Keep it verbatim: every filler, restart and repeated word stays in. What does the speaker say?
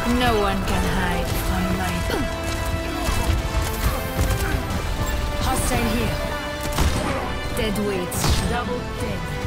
No one can hide from my... Hostile here. Dead weights. Double dead.